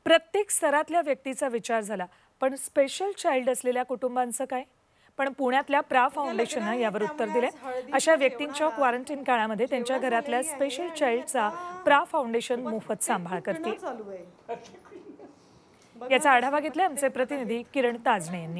प्रत्येक स्तरातल्या व्यक्तीचा विचार झाला, पण स्पेशल चाइल्ड असलेल्या कुटुंबांचं काय? पण पुण्यातल्या प्रा फाउंडेशननं यावर उत्तर दिले। अशा व्यक्तींच्या क्वारंटाईन काळामध्ये त्यांच्या घरातल्या स्पेशल चाइल्डचा प्रा फाउंडेशन मोफत सांभाळ करते। याचा आढावा घेतला आमचे प्रतिनिधी किरण ताजणे यांनी।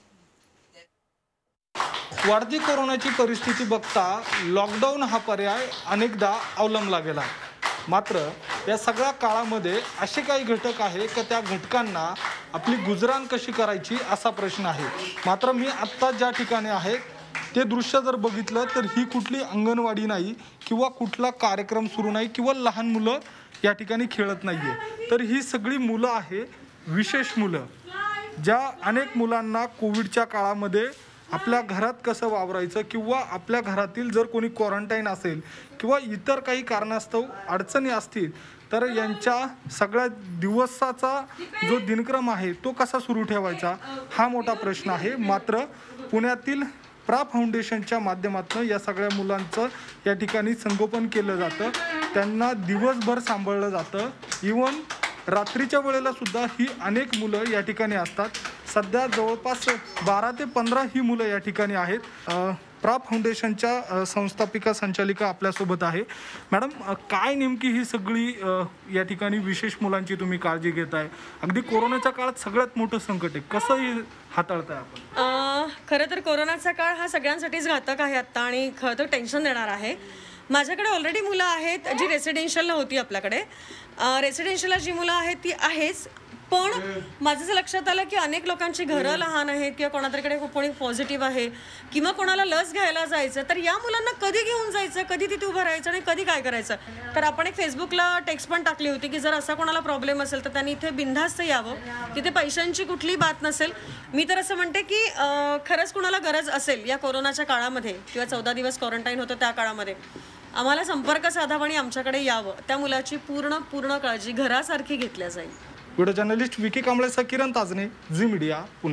वाढती कोरोनाची परिस्थिती बघता लॉकडाऊन हा पर्याय अनेकदा अवलंबला गेला। मात्र या सगळ्या काळामध्ये असे काही घटक आहे की त्या घटकांना आपली गुजराण कशी करायची असा प्रश्न आहे। मात्र मी आत्ता ज्या ठिकाणी आहे ते दृश्य जर बघितलं तर ही कुठली अंगणवाडी नाही किंवा कुठला कार्यक्रम सुरू नाही किंवा लहान मुलं या ठिकाणी खेळत नाहीये, तर ही सगळी मुलं आहे विशेष मुलं, ज्या अनेक मुलांना कोविडच्या काळामध्ये आपल्या घरात कसं वावरायचं किंवा आपल्या घरातील जर कोणी क्वारंटाईन असेल किंवा इतर काही कारणास्तव अडचणी असतील तर यांच्या सगळ्या दिवसाचा जो दिनक्रम आहे तो कसा सुरू ठेवायचा हा मोठा प्रश्न आहे। मात्र पुण्यातील प्रा फाउंडेशनच्या माध्यमातून या सगळ्या मुलांचं या ठिकाणी संगोपन केलं जातं, त्यांना दिवसभर सांभाळलं जातं। इवन रात्रीच्या वेळेला सुद्धा ही अनेक मुलं या ठिकाणी असतात। सध्या जवळपास 12 ते 15 ही मुलं या ठिकाणी आहेत। प्रा फाउंडेशनच्या संस्थापिका संचालिका आपल्यासोबत आहे। मॅडम, काय नेमकी ही सगळी या ठिकाणी विशेष मुलांची तुम्ही काळजी घेताय? अगदी कोरोनाच्या काळात सगळ्यात मोठं संकट आहे, कसं हे हाताळताय आपण? खरं तर कोरोनाचा काळ हा सगळ्यांसाठीच घातक आहे आता आणि खरं तर टेन्शन देणार आहे। माझ्याकडे ऑलरेडी मुलं आहेत जी रेसिडेन्शियलला होती आपल्याकडे। रेसिडेन्शियलला जी मुलं आहेत ती आहेच, पण माझं असं लक्षात आलं की अनेक लोकांची घरं लहान आहेत किंवा कोणातरीकडे कोणी पॉझिटिव्ह आहे किंवा कोणाला लस घ्यायला जायचं, तर या मुलांना कधी घेऊन जायचं, कधी तिथे उभं राहायचं आणि कधी काय करायचं। तर आपण एक फेसबुकला टेक्स्ट पण टाकली होती की जर असा कोणाला प्रॉब्लेम असेल तर त्यांनी इथे बिनधास्त यावं, तिथे पैशांची कुठलीही बात नसेल। मी तर असं म्हणते की खरंच कोणाला गरज असेल या कोरोनाच्या काळामध्ये किंवा 14 दिवस क्वारंटाईन होतं त्या काळामध्ये आम्हाला संपर्क साधावा आणि आमच्याकडे यावं, त्या मुलाची पूर्ण काळजी घरासारखी घेतल्या जाईल। व्हिडिओ जर्नलिस्ट विकी कांबळेसह किरण ताजणे, झी मीडिया, पुणे।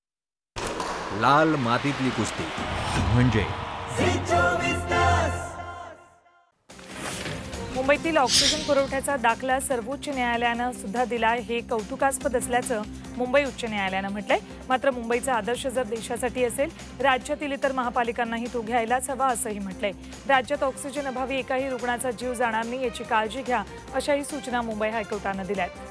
लाल मातीतली कुस्ती म्हणजे मुंबईतील ऑक्सिजन पुरवठ्याचा दाखला सर्वोच्च न्यायालयानं सुद्धा दिलाय, हे कौतुकास्पद असल्याचं मुंबई उच्च न्यायालयानं म्हटलंय। मात्र मुंबईचा आदर्श जर देशासाठी असेल, राज्यातील इतर महापालिकांनाही तो घ्यायलाच हवा असंही म्हटलंय। राज्यात ऑक्सिजन अभावी एकाही रुग्णाचा जीव जाणार नाही याची काळजी घ्या, अशाही सूचना मुंबई हायकोर्टानं दिल्यात।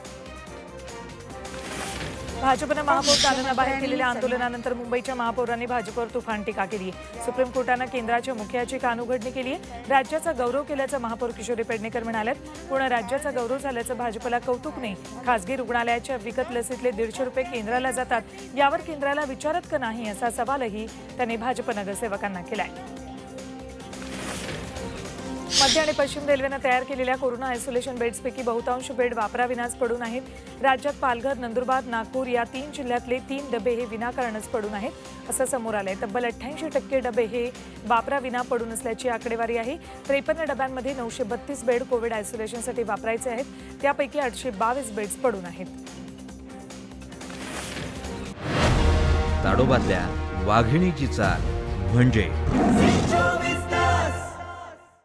भाजपनं महापौर दालनाबाहेर केलेल्या आंदोलनानंतर मुंबईच्या महापौरांनी भाजपवर तुफान टीका केली आहे। सुप्रीम कोर्टानं केंद्राच्या मुखियाची कानउघडणी केली आहे। राज्याचा गौरव केल्याचं महापौर किशोरी पेडणेकर म्हणालेत। पूर्ण राज्याचा गौरव झाल्याचं भाजपला कौतुक नाही। खासगी रुग्णालयाच्या विकत लसीतले 150 रुपये केंद्राला जातात, यावर केंद्राला विचारत का नाही असा सवालही त्यांनी भाजप नगरसेवकांना केलाय। मध्य आणि पश्चिम रेल्वेनं तयार केलेल्या कोरोना आयसोलेशन बेड्सपैकी बहुतांश बेड वापराविनाच पडून आहेत। राज्यात पालघर, नंदुरबार, नागपूर या 3 जिल्ह्यातले 3 डबे हे विनाकारणच पडून आहेत असं समोर आलंय। तब्बल 88% डबे हे वापराविना पडून असल्याची आकडेवारी आहे। 53 डब्यांमध्ये 932 बेड कोविड आयसोलेशनसाठी वापरायचे आहेत, त्यापैकी 822 बेड्स पडून आहेत। ताडोबातल्या वाघिणीची चाल म्हणजे